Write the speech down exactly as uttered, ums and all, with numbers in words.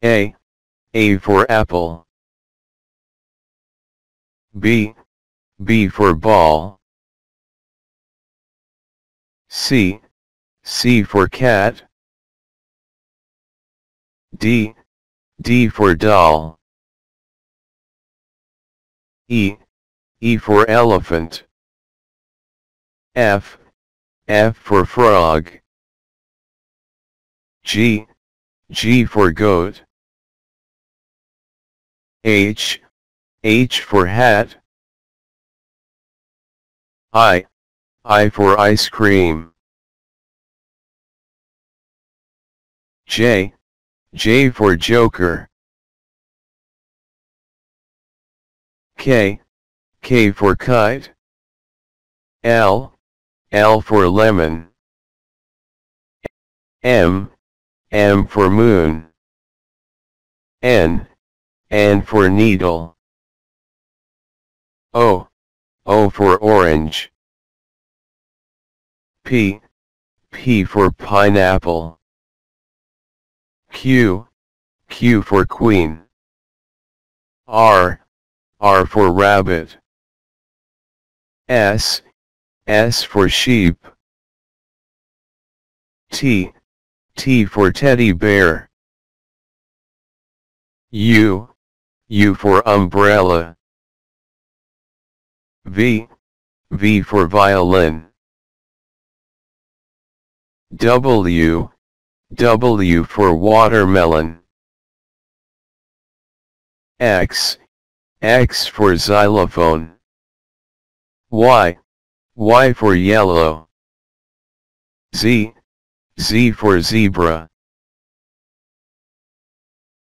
A, A for apple. B, B for ball. C, C for cat. D, D for doll. E, E for elephant. F, F for frog. G, G for goat. H, H for hat. I, I for ice cream. J, J for joker. K, K for kite. L, L for lemon. M, M for moon. N, N for needle. O, O for orange. P, P for pineapple. Q, Q for queen. R, R for rabbit. S, S for sheep. T, T for teddy bear. U, U for umbrella. V, V for violin. W, W for watermelon. X, X for xylophone. Y, Y for yellow. Z, Z for zebra.